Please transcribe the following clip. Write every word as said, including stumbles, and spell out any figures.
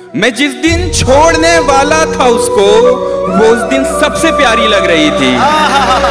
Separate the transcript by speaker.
Speaker 1: मैं जिस दिन छोड़ने वाला था उसको, वो उस दिन सबसे प्यारी लग रही थी।